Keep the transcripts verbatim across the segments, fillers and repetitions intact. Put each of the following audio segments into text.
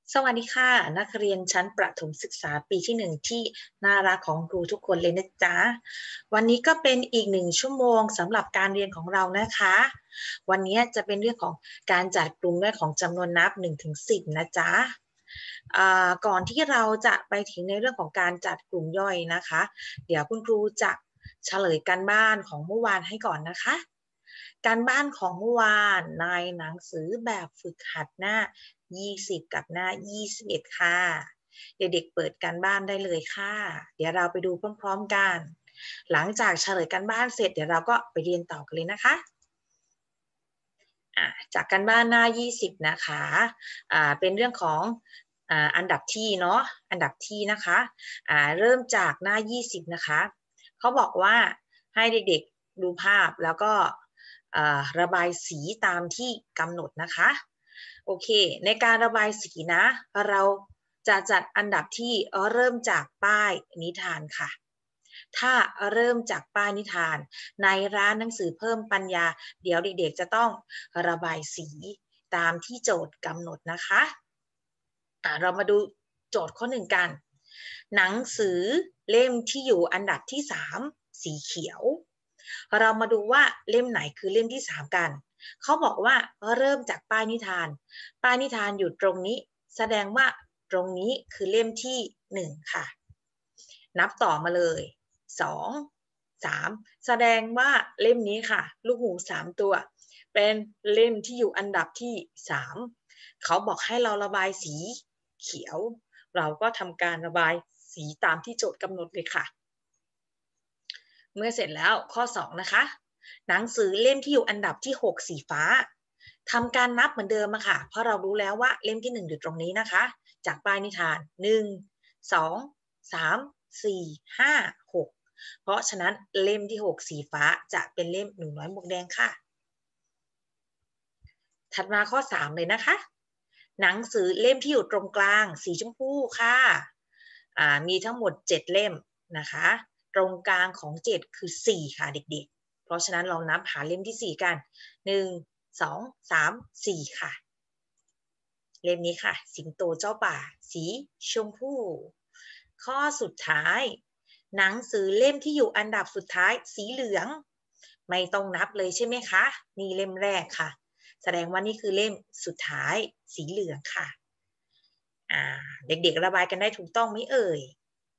สวัสดีค่ะนักเรียนชั้นประถมศึกษาปีที่หนึ่งที่น่ารักของครูทุกคนเลยนะจ๊ะวันนี้ก็เป็นอีกหนึ่งชั่วโมงสำหรับการเรียนของเรานะคะวันนี้จะเป็นเรื่องของการจัดกลุ่มด้วยของจำนวนนับหนึ่งถึงสิบนะจ๊ะก่อนที่เราจะไปถึงในเรื่องของการจัดกลุ่มย่อยนะคะเดี๋ยวคุณครูจะเฉลยการบ้านของเมื่อวานให้ก่อนนะคะการบ้านของเมื่อวานในหนังสือแบบฝึกหัดหน้ายี่สิบกับหน้ายี่สิบเอ็ดค่ะเด็กๆเปิดการบ้านได้เลยค่ะเดี๋ยวเราไปดูพร้อมๆกันหลังจากเฉลยการบ้านเสร็จเดี๋ยวเราก็ไปเรียนต่อกันเลยนะคะจากการบ้านหน้ายี่สิบนะคะเป็นเรื่องของอันดับที่เนาะอันดับที่นะคะเริ่มจากหน้ายี่สิบนะคะเขาบอกว่าให้เด็กๆดูภาพแล้วก็ระบายสีตามที่กำหนดนะคะโอเคในการระบายสีนะเราจะจัดอันดับที่เริ่มจากป้ายนิทานค่ะถ้าเริ่มจากป้ายนิทานในร้านหนังสือเพิ่มปัญญาเดี๋ยวเด็กๆจะต้องระบายสีตามที่โจทย์กำหนดนะคะอ่ะเรามาดูโจทย์ข้อหนึ่งกันหนังสือเล่มที่อยู่อันดับที่สามสีเขียวเรามาดูว่าเล่มไหนคือเล่มที่สามกันเขาบอกว่าเริ่มจากป้ายนิทานป้ายนิทานอยู่ตรงนี้แสดงว่าตรงนี้คือเล่มที่หนึ่งค่ะนับต่อมาเลยสอง สามแสดงว่าเล่มนี้ค่ะลูกหมูสามตัวเป็นเล่มที่อยู่อันดับที่สามเขาบอกให้เราระบายสีเขียวเราก็ทำการระบายสีตามที่โจทย์กำหนดเลยค่ะเมื่อเสร็จแล้วข้อสองนะคะหนังสือเล่มที่อยู่อันดับที่หกสีฟ้าทำการนับเหมือนเดิมอะค่ะเพราะเรารู้แล้วว่าเล่มที่หนึ่งอยู่ตรงนี้นะคะจากป้ายนิทานหนึ่ง สอง สาม สี่ ห้า หกเพราะฉะนั้นเล่มที่หกสีฟ้าจะเป็นเล่มหนูน้อยหมวกแดงค่ะถัดมาข้อสามเลยนะคะหนังสือเล่มที่อยู่ตรงกลางสีชมพูค่ะมีทั้งหมดเจ็ดเล่มนะคะตรงกลางของเจ็ดคือสี่ค่ะเด็กๆเพราะฉะนั้นเรานับหาเล่มที่สี่กันหนึ่ง สอง สาม สี่ค่ะเล่มนี้ค่ะสิงโตเจ้าป่าสีชมพูข้อสุดท้ายหนังสือเล่มที่อยู่อันดับสุดท้ายสีเหลืองไม่ต้องนับเลยใช่ไหมคะนี่เล่มแรกค่ะแสดงว่านี่คือเล่มสุดท้ายสีเหลืองค่ะอ่าเด็กๆระบายกันได้ถูกต้องไหมเอ่ย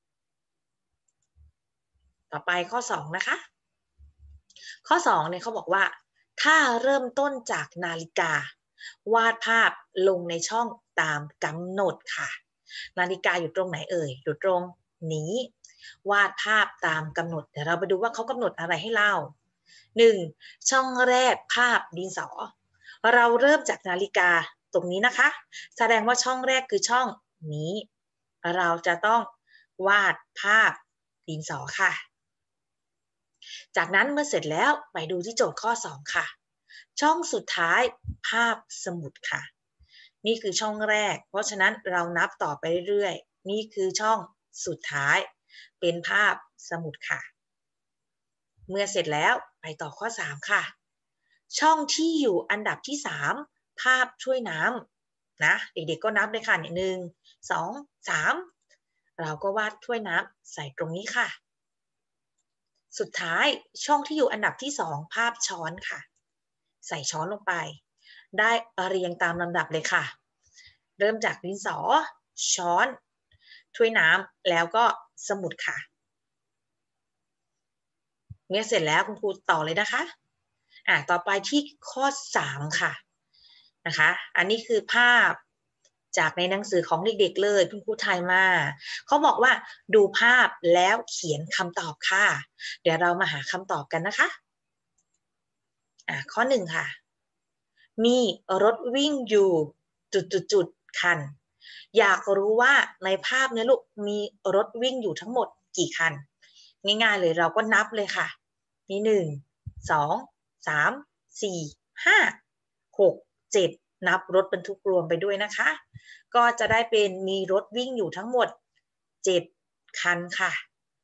ต่อไปข้อสองนะคะข้อสองเนี่ยเขาบอกว่าถ้าเริ่มต้นจากนาฬิกาวาดภาพลงในช่องตามกำหนดค่ะนาฬิกาอยู่ตรงไหนเอ่ยอยู่ตรงนี้วาดภาพตามกำหนดเดี๋ยวเราไปดูว่าเขากำหนดอะไรให้เราหนึ่งช่องแรกภาพดินสอเราเริ่มจากนาฬิกาตรงนี้นะคะแสดงว่าช่องแรกคือช่องนี้เราจะต้องวาดภาพดินสอค่ะจากนั้นเมื่อเสร็จแล้วไปดูที่โจทย์ข้อสองค่ะช่องสุดท้ายภาพสมุดค่ะนี่คือช่องแรกเพราะฉะนั้นเรานับต่อไปเรื่อยๆนี่คือช่องสุดท้ายเป็นภาพสมุดค่ะเมื่อเสร็จแล้วไปต่อข้อสามค่ะช่องที่อยู่อันดับที่สามภาพช่วยน้ำนะเด็กๆก็นับเลยค่ะหนึ่ง สอง สามเราก็วาดถ้วยน้ำใส่ตรงนี้ค่ะสุดท้ายช่องที่อยู่อันดับที่สองภาพช้อนค่ะใส่ช้อนลงไปได้เรียงตามลำดับเลยค่ะเริ่มจากดินสอช้อนถ้วยน้ำแล้วก็สมุดค่ะเมื่อเสร็จแล้วคุณครูต่อเลยนะคะอ่ะต่อไปที่ข้อสามค่ะนะคะอันนี้คือภาพจากในหนังสือของเด็กๆเลยคุณครูไทยมาเขาบอกว่าดูภาพแล้วเขียนคำตอบค่ะเดี๋ยวเรามาหาคำตอบกันนะคะอ่ะข้อหนึ่งค่ะมีรถวิ่งอยู่จุดๆๆคันอยากรู้ว่าในภาพนี้ลูกมีรถวิ่งอยู่ทั้งหมดกี่คันง่ายๆเลยเราก็นับเลยค่ะมีหนึ่ง สอง สาม สี่ ห้า หก เจ็ดนับรถบรรทุกรวมไปด้วยนะคะก็จะได้เป็นมีรถวิ่งอยู่ทั้งหมดเจ็ดคันค่ะ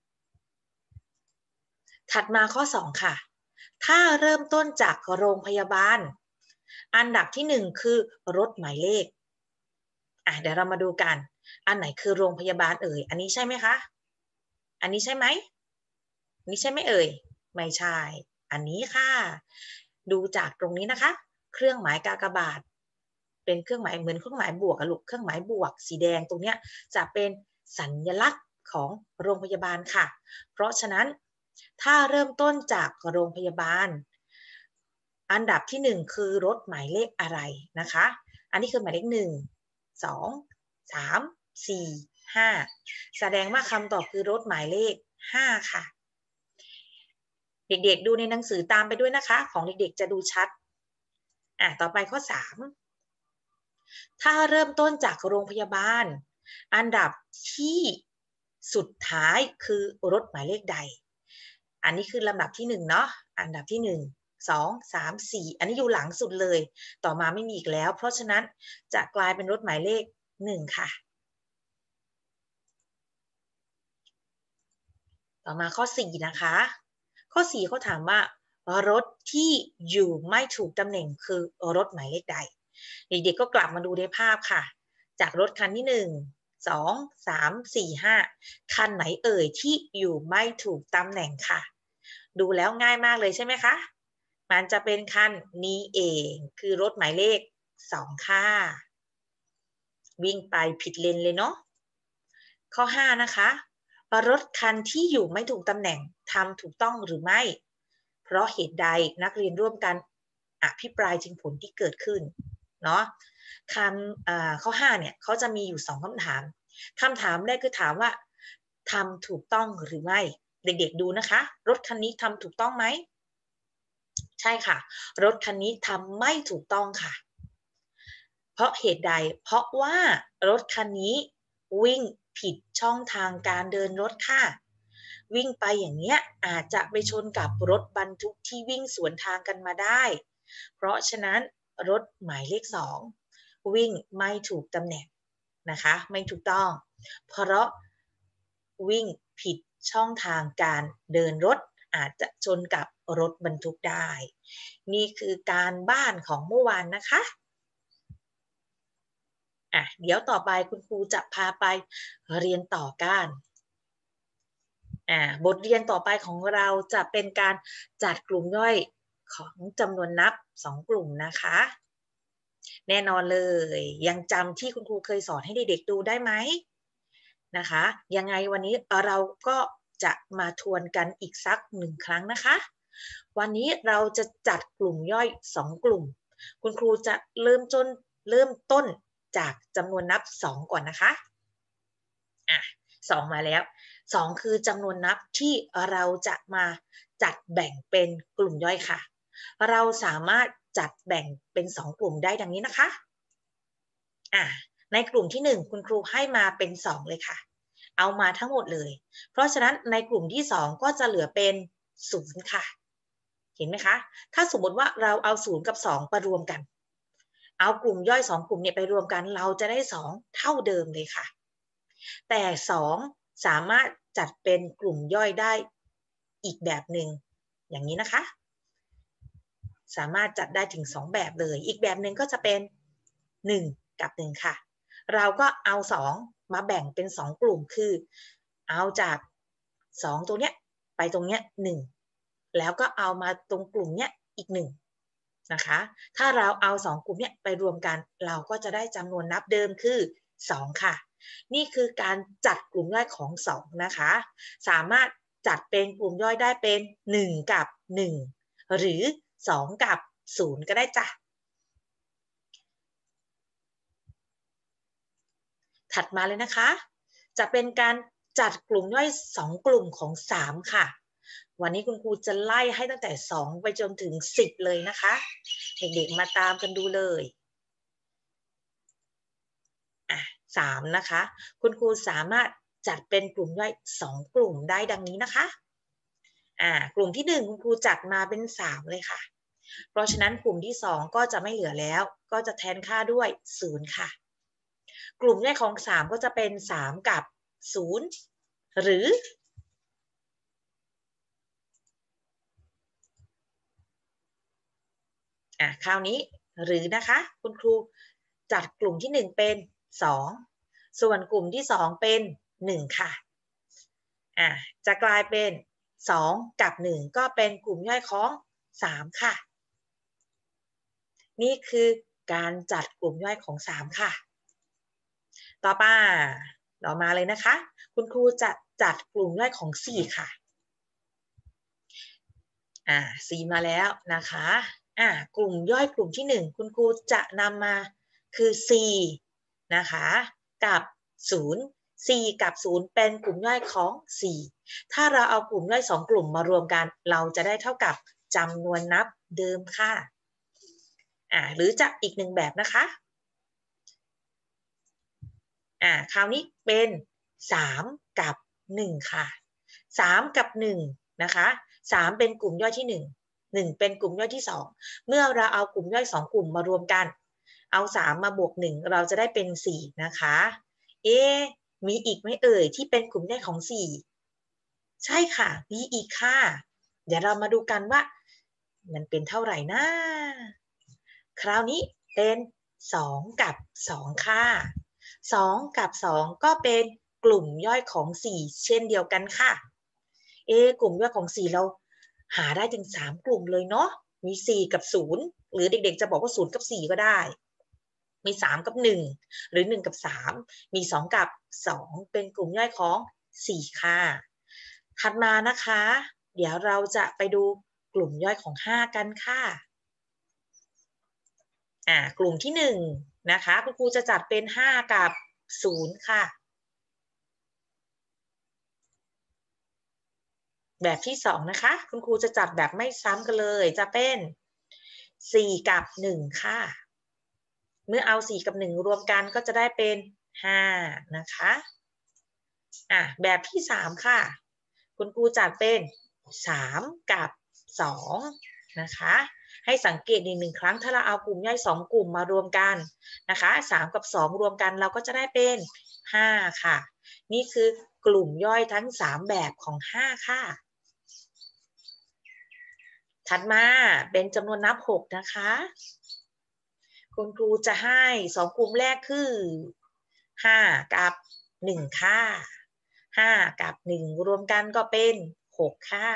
ถัดมาข้อสองค่ะถ้าเริ่มต้นจากโรงพยาบาลอันดับที่หนึ่งคือรถหมายเลขอ่ะเดี๋ยวเรามาดูกันอันไหนคือโรงพยาบาลเอ่ยอันนี้ใช่ไหมคะอันนี้ใช่ไหมอันนี้ใช่ไหมเอ่ยไม่ใช่อันนี้ค่ะดูจากตรงนี้นะคะเครื่องหมายกากบาทเป็นเครื่องหมายเหมือนเครื่องหมายบวกอะลูกเครื่องหมายบวกสีแดงตรงเนี้ยจะเป็นสัญลักษณ์ของโรงพยาบาลค่ะเพราะฉะนั้นถ้าเริ่มต้นจากโรงพยาบาลอันดับที่หนึ่งคือรถหมายเลขอะไรนะคะอันนี้คือหมายเลขหนึ่งสองสามสี่ห้าแสดงว่าคำตอบคือรถหมายเลขห้าค่ะเด็กๆดูในหนังสือตามไปด้วยนะคะของเด็กๆจะดูชัดอ่ะต่อไปข้อสามถ้าเริ่มต้นจากโรงพยาบาลอันดับที่สุดท้ายคือรถหมายเลขใดอันนี้คือลำดับที่หนึ่งเนาะอันดับที่หนึ่งสองสามสี่อันนี้อยู่หลังสุดเลยต่อมาไม่มีอีกแล้วเพราะฉะนั้นจะกลายเป็นรถหมายเลขหนึ่งค่ะต่อมาข้อสี่นะคะข้อสี่เขาถามว่ารถที่อยู่ไม่ถูกตำแหน่งคือรถหมายเลขใดเด็กๆก็กลับมาดูในภาพค่ะจากรถคันที่หนึ่งสองสามสี่ห้าคันไหนเอ่ยที่อยู่ไม่ถูกตำแหน่งค่ะดูแล้วง่ายมากเลยใช่ไหมคะมันจะเป็นคันนี้เองคือรถหมายเลขสองค่ะวิ่งไปผิดเลนเลยเนาะข้อห้านะคะรถคันที่อยู่ไม่ถูกตำแหน่งทำถูกต้องหรือไม่เพราะเหตุใดนักเรียนร่วมกันอภิปรายถึงผลที่เกิดขึ้นเนาะคำข้อห้าเนี่ยเขาจะมีอยู่สองคำถามคำถามแรกคือถามว่าทำถูกต้องหรือไม่เด็กๆดูนะคะรถคันนี้ทำถูกต้องไหมใช่ค่ะรถคันนี้ทำไม่ถูกต้องค่ะเพราะเหตุใดเพราะว่ารถคันนี้วิ่งผิดช่องทางการเดินรถค่ะวิ่งไปอย่างเนี้ยอาจจะไปชนกับรถบรรทุกที่วิ่งสวนทางกันมาได้เพราะฉะนั้นรถหมายเลขสองวิ่งไม่ถูกตำแหน่งนะคะไม่ถูกต้องเพราะวิ่งผิดช่องทางการเดินรถอาจจะชนกับรถบรรทุกได้นี่คือการบ้านของเมื่อวานนะคะอ่ะเดี๋ยวต่อไปคุณครูจะพาไปเรียนต่อกันอ่าบทเรียนต่อไปของเราจะเป็นการจัดกลุ่มย่อยของจำนวนนับสองกลุ่มนะคะแน่นอนเลยยังจำที่คุณครูเคยสอนให้เด็กๆดูได้ไหมนะคะยังไงวันนี้เราก็จะมาทวนกันอีกสักหนึ่งครั้งนะคะวันนี้เราจะจัดกลุ่มย่อยสองกลุ่มคุณครูจะเริ่มต้นเริ่มต้นจากจำนวนนับสองก่อนนะคะอ่ะสองมาแล้วสองคือจำนวนนับที่เราจะมาจัดแบ่งเป็นกลุ่มย่อยค่ะเราสามารถจัดแบ่งเป็นสองกลุ่มได้ดังนี้นะคะอ่ะในกลุ่มที่หนึ่งคุณครูให้มาเป็นสองเลยค่ะเอามาทั้งหมดเลยเพราะฉะนั้นในกลุ่มที่สองก็จะเหลือเป็นศูนย์ค่ะเห็นไหมคะถ้าสมมติว่าเราเอาศูนย์กับสองไปรวมกันเอากลุ่มย่อยสองกลุ่มเนี่ยไปรวมกันเราจะได้สองเท่าเดิมเลยค่ะแต่สองสามารถจัดเป็นกลุ่มย่อยได้อีกแบบหนึ่งอย่างนี้นะคะสามารถจัดได้ถึงสองแบบเลยอีกแบบหนึ่งก็จะเป็นหนึ่งกับหนึ่งค่ะเราก็เอาสองมาแบ่งเป็นสองกลุ่มคือเอาจากสองตัวเนี้ยไปตรงเนี้ยหนึ่งแล้วก็เอามาตรงกลุ่มเนี้ยอีกหนึ่งนะคะถ้าเราเอาสองกลุ่มเนี้ยไปรวมกันเราก็จะได้จำนวนนับเดิมคือสองค่ะนี่คือการจัดกลุ่มย่อยของสองนะคะสามารถจัดเป็นกลุ่มย่อยได้เป็นหนึ่งกับหนึ่งหรือสองกับศูนย์ก็ได้จ้ะถัดมาเลยนะคะจะเป็นการจัดกลุ่มย่อยสองกลุ่มของสามค่ะวันนี้คุณครูจะไล่ให้ตั้งแต่สองไปจนถึงสิบเลยนะคะเด็กๆมาตามกันดูเลยอ่ะสามนะคะคุณครูสามารถจัดเป็นกลุ่มย่อยสองกลุ่มได้ดังนี้นะคะอ่ากลุ่มที่หนึ่งคุณครูจัดมาเป็นสามเลยค่ะเพราะฉะนั้นกลุ่มที่สองก็จะไม่เหลือแล้วก็จะแทนค่าด้วยศูนย์ค่ะกลุ่มย่อยของสามก็จะเป็นสามกับศูนย์หรืออ่ะคราวนี้หรือนะคะคุณครูจัดกลุ่มที่หนึ่งเป็นสองส่วนกลุ่มที่สองเป็นหนึ่งค่ะอ่ะจะกลายเป็นสองกับหนึ่งก็เป็นกลุ่มย่อยของสามค่ะนี่คือการจัดกลุ่มย่อยของสามค่ะต่อไปต่อมาเลยนะคะคุณครูจะจัดกลุ่มย่อยของสี่ค่ะอ่าสี่มาแล้วนะคะอ่ากลุ่มย่อยกลุ่มที่หนึ่งคุณครูจะนำมาคือสี่นะคะกับศูนย์ สี่กับศูนย์เป็นกลุ่มย่อยของสี่ถ้าเราเอากลุ่มย่อยสองกลุ่มมารวมกันเราจะได้เท่ากับจำนวนนับเดิมค่ะอ่าหรือจะอีกหนึ่งแบบนะคะอ่าคราวนี้เป็นสามกับหนึ่งค่ะสามกับหนึ่งนะคะสามเป็นกลุ่มย่อยที่หนึ่ง หนึ่งเป็นกลุ่มย่อยที่สองเมื่อเราเอากลุ่มย่อยสองกลุ่มมารวมกันเอาสามมาบวกหนึ่งเราจะได้เป็นสี่นะคะเอ๊ะมีอีกไหมเอ่ยที่เป็นกลุ่มย่อยของสี่ใช่ค่ะมีอีกค่ะเดี๋ยวเรามาดูกันว่ามันเป็นเท่าไหร่นะคราวนี้เป็นสองกับสองค่ะสองกับสองก็เป็นกลุ่มย่อยของสี่เช่นเดียวกันค่ะเอ๊ะกลุ่มย่อยของสี่เราหาได้ถึงสามกลุ่มเลยเนาะมีสี่กับศูนย์หรือเด็กๆจะบอกว่าศูนย์กับสี่ก็ได้มีสามกับหนึ่งหรือหนึ่งกับสามมีสองกับสองเป็นกลุ่มย่อยของสี่ค่ะถัดมานะคะเดี๋ยวเราจะไปดูกลุ่มย่อยของห้ากันค่ะอ่ากลุ่มที่หนึ่งนะคะคุณครูจะจัดเป็นห้ากับศูนย์ค่ะแบบที่สองนะคะคุณครูจะจัดแบบไม่ซ้ำกันเลยจะเป็นสี่กับหนึ่งค่ะเมื่อเอาสี่กับหนึ่งรวมกันก็จะได้เป็นห้านะคะอ่ะแบบที่สามค่ะคุณครูจัดเป็นสามกับสองนะคะให้สังเกตอีกหนึ่งครั้งถ้าเราเอากลุ่มย่อยสองกลุ่มมารวมกันนะคะสามกับสองรวมกันเราก็จะได้เป็นห้าค่ะนี่คือกลุ่มย่อยทั้งสามแบบของห้าค่ะถัดมาเป็นจำนวนนับหกนะคะคุณครูจะให้สองกลุ่มแรกคือห้ากับหนึ่งค่ะห้ากับหนึ่งรวมกันก็เป็นหกค่ะ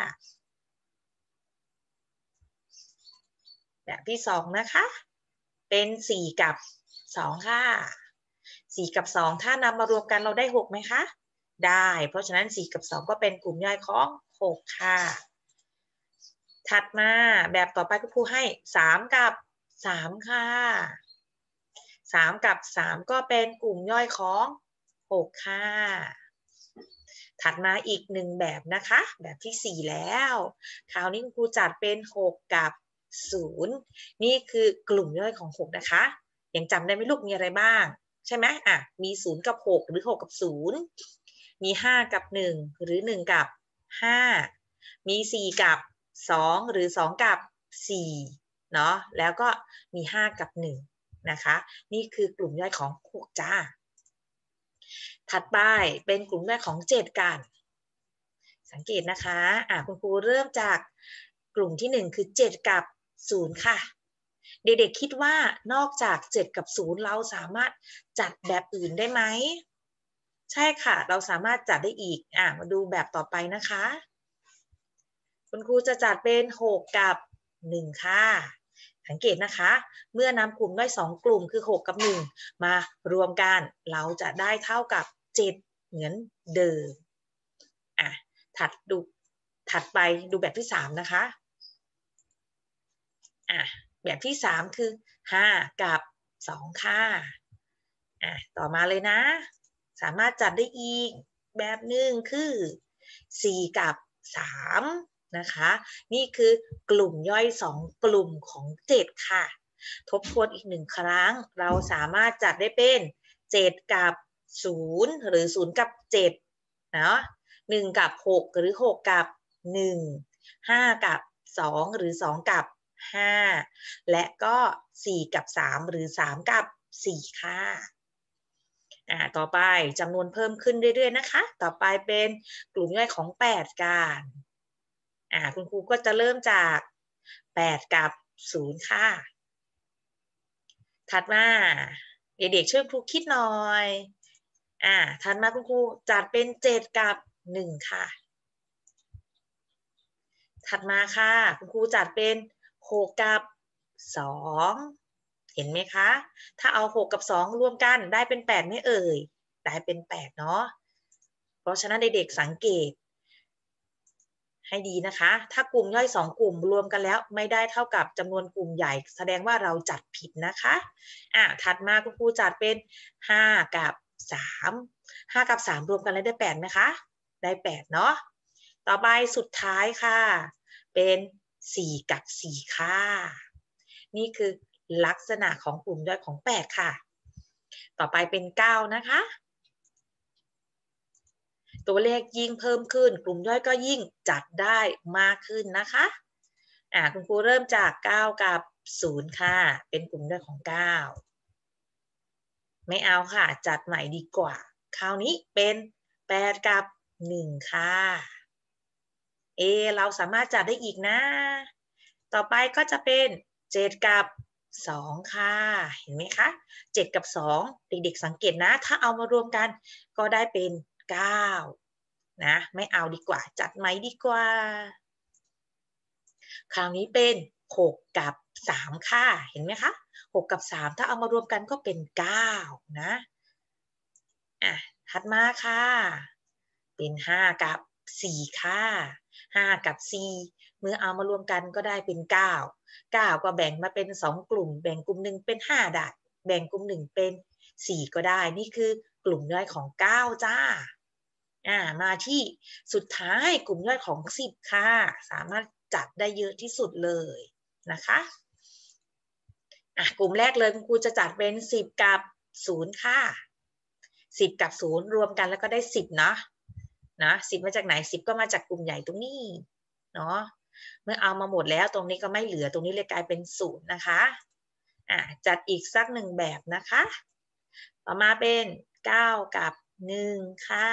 แบบที่สองนะคะเป็นสี่กับสองค่ะสี่กับสองถ้านำมารวมกันเราได้หกไหมคะได้เพราะฉะนั้นสี่กับสองก็เป็นกลุ่มย่อยของหกค่ะถัดมาแบบต่อไปคุณครูให้สามกับสามค่ะสามกับสามก็เป็นกลุ่มย่อยของหกค่ะถัดมาอีกหนึ่งแบบนะคะแบบที่สี่แล้วคราวนี้คุณครูจัดเป็นหกกับศูนย์นี่คือกลุ่มย่อยของหกนะคะยังจำได้ไหมลูกมีอะไรบ้างใช่ไหมอ่ะมีศูนย์กับหกหรือหกกับศูนย์มีห้ากับหนึ่งหรือหนึ่งกับห้ามีสี่กับสองหรือสองกับสี่เนาะแล้วก็มีห้ากับหนึ่งนะคะนี่คือกลุ่มย่อยของหกจ้าถัดไปเป็นกลุ่มย่อยของเจ็ดกันสังเกตนะคะอ่ะคุณครูเริ่มจากกลุ่มที่หนึ่งคือเจ็ดกับศูนย์ค่ะเด็กๆคิดว่านอกจากเจ็ดกับศูนย์เราสามารถจัดแบบอื่นได้ไหมใช่ค่ะเราสามารถจัดได้อีกอ่ะมาดูแบบต่อไปนะคะคุณครูจะจัดเป็นหกกับหนึ่งค่ะสังเกตนะคะเมื่อนำกลุ่มได้สองกลุ่มคือหกกับหนึ่งมารวมกันเราจะได้เท่ากับเจ็ดเหมือนเดิมอ่ะถัดดูถัดไปดูแบบที่สามนะคะอ่ะแบบที่สามคือห้ากับสองค่ะอ่ะต่อมาเลยนะสามารถจัดได้อีกแบบหนึ่งคือสี่กับสามนะคะนี่คือกลุ่มย่อยสองกลุ่มของเจ็ดค่ะทบทวนอีกหนึ่งครั้งเราสามารถจัดได้เป็นเจ็ดกับศูนย์หรือศูนย์กับเจ็ดเนาะหนึ่งกับหกหรือหกกับหนึ่ง ห้ากับสองหรือสองกับห้าและก็สี่กับสามหรือสามกับสี่ค่ะอ่าต่อไปจำนวนเพิ่มขึ้นเรื่อยๆนะคะต่อไปเป็นกลุ่มย่อยของแปดกันอ่าคุณครูก็จะเริ่มจากแปดกับศูนย์ค่ะถัดมาเด็กๆช่วยครูคิดหน่อยอ่าถัดมาคุณครูจัดเป็นเจ็ดกับหนึ่งค่ะถัดมาค่ะคุณครูจัดเป็นหกกับสองเห็นไหมคะถ้าเอาหกกับสองรวมกันได้เป็นแปดไหมเอ่ยได้เป็นแปดเนาะเพราะฉะนั้นเด็กๆสังเกตให้ดีนะคะถ้ากลุ่มย่อยสองกลุ่มรวมกันแล้วไม่ได้เท่ากับจำนวนกลุ่มใหญ่แสดงว่าเราจัดผิดนะคะอ่ะถัดมาคุณครูจัดเป็นห้ากับสามห้ากับสามรวมกันแล้วได้แปดไหมคะได้แปดเนาะต่อไปสุดท้ายค่ะเป็นสี่กับสี่ค่ะนี่คือลักษณะของกลุ่มย่อยของแปดค่ะต่อไปเป็นเก้านะคะตัวเลขยิ่งเพิ่มขึ้นกลุ่มย่อยก็ยิ่งจัดได้มากขึ้นนะคะอ่าคุณครูเริ่มจากเก้ากับศูนย์ค่ะเป็นกลุ่มย่อยของเก้าไม่เอาค่ะจัดใหม่ดีกว่าคราวนี้เป็นแปดกับหนึ่งค่ะเอเราสามารถจัดได้อีกนะต่อไปก็จะเป็นเจ็ดกับสองค่ะเห็นไหมคะเจ็ดกับสองเด็กๆสังเกตนะถ้าเอามารวมกันก็ได้เป็นเก้านะไม่เอาดีกว่าจัดไหมดีกว่าคราวนี้เป็นหกกับสามค่ะเห็นไหมคะหกกับสามถ้าเอามารวมกันก็เป็นเก้านะอ่ะถัดมาค่ะเป็นห้ากับสี่ค่ะห้ากับสี่เมื่อเอามารวมกันก็ได้เป็นเก้า เก้าก็แบ่งมาเป็นสองกลุ่มแบ่งกลุ่มหนึ่งเป็นห้าได้แบ่งกลุ่มหนึ่งเป็นสี่ก็ได้นี่คือกลุ่มย่อยของเก้าจ้าอ่ามาที่สุดท้ายกลุ่มย่อยของสิบค่ะสามารถจัดได้เยอะที่สุดเลยนะคะอ่ะกลุ่มแรกเลยคุณครูจะจัดเป็นสิบกับศูนย์ค่ะสิบกับศูนย์รวมกันแล้วก็ได้สิบเนาะนะสิบมาจากไหนสิบก็มาจากกลุ่มใหญ่ตรงนี้เนาะเมื่อเอามาหมดแล้วตรงนี้ก็ไม่เหลือตรงนี้เลยกลายเป็นศูนย์นะคะอ่ะจัดอีกสักหนึ่งแบบนะคะต่อมาเป็นเก้ากับหนึ่งค่ะ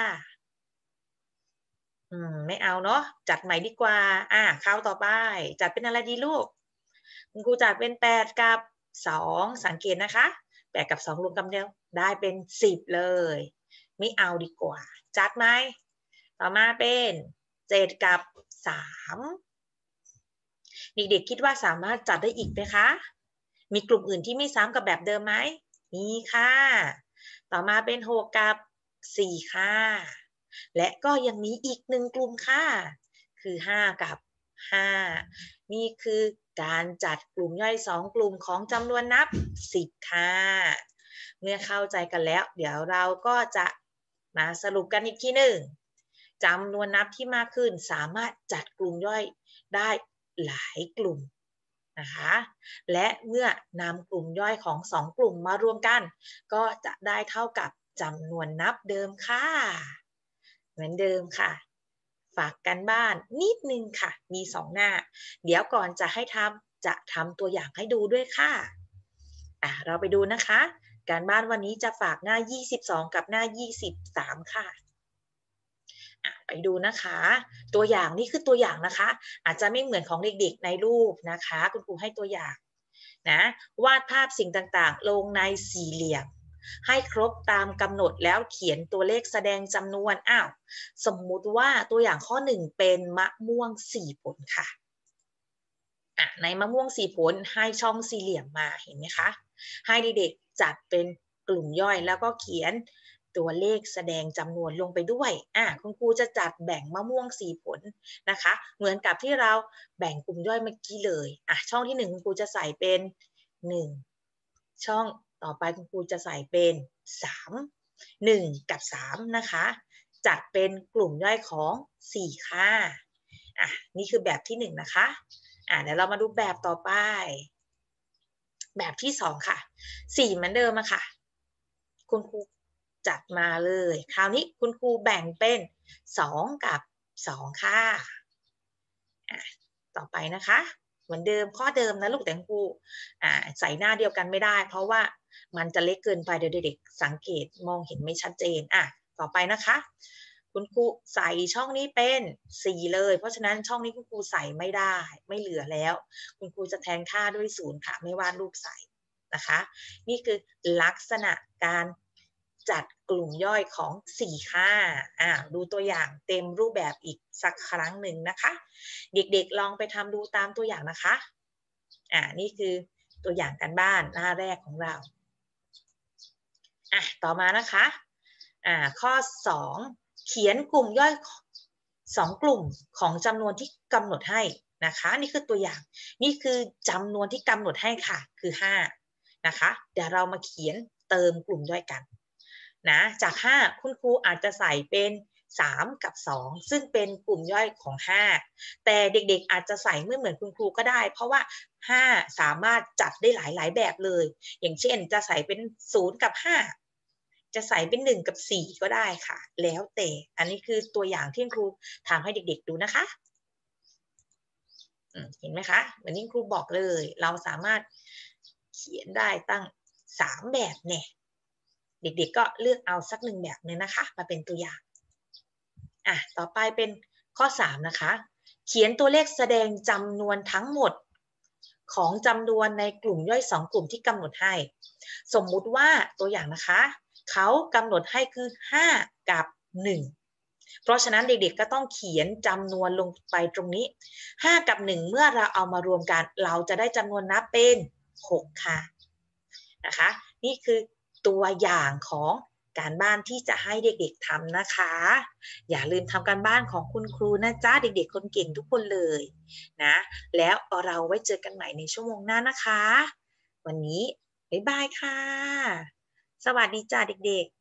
อืมไม่เอาเนาะจัดใหม่ดีกว่าอ่ะคราวต่อไปจัดเป็นอะไรดีลูกคุณครูจัดเป็นแปดกับสองสังเกตนะคะแปดกับสองรวมกันเดียวได้เป็นสิบเลยไม่เอาดีกว่าจัดไหมต่อมาเป็นเจ็ดกับสามเด็กๆคิดว่าสามารถจัดได้อีกไหมคะมีกลุ่มอื่นที่ไม่ซ้ำกับแบบเดิมไหมมีค่ะต่อมาเป็นหกกับสี่ค่ะและก็ยังมีอีกหนึ่งกลุ่มค่ะคือห้ากับห้านี่คือการจัดกลุ่มย่อยสองกลุ่มของจำนวนนับสิบค่ะเมื่อเข้าใจกันแล้วเดี๋ยวเราก็จะมาสรุปกันอีกทีหนึ่งจำนวนนับที่มากขึ้นสามารถจัดกลุ่มย่อยได้หลายกลุ่มนะคะและเมื่อนำกลุ่มย่อยของสองกลุ่มมารวมกันก็จะได้เท่ากับจำนวนนับเดิมค่ะเหมือนเดิมค่ะฝากกันบ้านนิดนึงค่ะมีสองหน้าเดี๋ยวก่อนจะให้ทำจะทำตัวอย่างให้ดูด้วยค่ะอ่ะเราไปดูนะคะการบ้านวันนี้จะฝากหน้ายี่สิบสองกับหน้ายี่สิบสามค่ะไปดูนะคะตัวอย่างนี่คือตัวอย่างนะคะอาจจะไม่เหมือนของเด็กๆในรูปนะคะคุณครูให้ตัวอย่างนะวาดภาพสิ่งต่างๆลงในสี่เหลี่ยมให้ครบตามกำหนดแล้วเขียนตัวเลขแสดงจำนวนอ้าวสมมุติว่าตัวอย่างข้อหนึ่งเป็นมะม่วงสี่ผลค่ะอ่ะในมะม่วงสี่ผลให้ช่องสี่เหลี่ยมมาเห็นไหมคะให้เด็กๆจัดเป็นกลุ่มย่อยแล้วก็เขียนตัวเลขแสดงจำนวนลงไปด้วยอ่ะคุณครูจะจัดแบ่งมะม่วงสี่ผลนะคะเหมือนกับที่เราแบ่งกลุ่มย่อยเมื่อกี้เลยอ่ะช่องที่หนึ่งคุณครูจะใส่เป็นหนึ่งช่องต่อไปคุณครูจะใส่เป็นสามหนึ่งกับสามนะคะจัดเป็นกลุ่มย่อยของสี่ค่ะอ่ะนี่คือแบบที่หนึ่งนะคะอ่ะเดี๋ยวเรามาดูแบบต่อไปแบบที่สองค่ะสี่เหมือนเดิมอะค่ะคุณครูจัดมาเลยคราวนี้คุณครูแบ่งเป็นสองกับสองค่ะต่อไปนะคะเหมือนเดิมข้อเดิมนะลูกแต่ครูใส่หน้าเดียวกันไม่ได้เพราะว่ามันจะเล็กเกินไปเดี๋ยวเด็กๆสังเกตมองเห็นไม่ชัดเจนอ่ะต่อไปนะคะคุณครูใส่ช่องนี้เป็นสี่เลยเพราะฉะนั้นช่องนี้คุณครูใส่ไม่ได้ไม่เหลือแล้วคุณครูจะแทนค่าด้วยศูนย์ค่ะไม่วาดรูปใส่นะคะนี่คือลักษณะการจัดกลุ่มย่อยของสี่ค่าอ่าดูตัวอย่างเต็มรูปแบบอีกสักครั้งหนึ่งนะคะเด็กๆลองไปทำดูตามตัวอย่างนะคะอ่านี่คือตัวอย่างการบ้านหน้าแรกของเราอ่ะต่อมานะคะอ่าข้อสองเขียนกลุ่มย่อยสองกลุ่มของจำนวนที่กำหนดให้นะคะนี่คือตัวอย่างนี่คือจำนวนที่กำหนดให้ค่ะคือห้านะคะเดี๋ยวเรามาเขียนเติมกลุ่มย่อยกันนะจากห้าคุณครูอาจจะใส่เป็นสามกับสองซึ่งเป็นกลุ่มย่อยของห้าแต่เด็กๆอาจจะใส่ไม่เหมือนคุณครูก็ได้เพราะว่าห้าสามารถจัดได้หลายๆแบบเลยอย่างเช่นจะใส่เป็นศูนย์กับห้าจะใส่เป็นหนึ่งกับสี่ก็ได้ค่ะแล้วแต่อันนี้คือตัวอย่างที่ครูทำให้เด็กๆดูนะคะเห็นไหมคะเหมือนที่ครูบอกเลยเราสามารถเขียนได้ตั้งสามแบบเนี่ยเด็กๆก็เลือกเอาสักหนึ่งแบบนึงนะคะมาเป็นตัวอย่างอ่ะต่อไปเป็นข้อสามนะคะเขียนตัวเลขแสดงจำนวนทั้งหมดของจำนวนในกลุ่มย่อยสองกลุ่มที่กำหนดให้สมมุติว่าตัวอย่างนะคะเขากำหนดให้คือห้ากับหนึ่งเพราะฉะนั้นเด็กๆก็ต้องเขียนจำนวนลงไปตรงนี้ห้ากับหนึ่งเมื่อเราเอามารวมกันเราจะได้จำนวนนับเป็นหกค่ะนะคะนี่คือตัวอย่างของการบ้านที่จะให้เด็กๆทำนะคะอย่าลืมทำการบ้านของคุณครูนะจ๊ะเด็กๆคนเก่งทุกคนเลยนะแล้วเราไว้เจอกันใหม่ในชั่วโมงหน้านะคะวันนี้บ๊ายบายค่ะสวัสดีจ้าเด็กๆ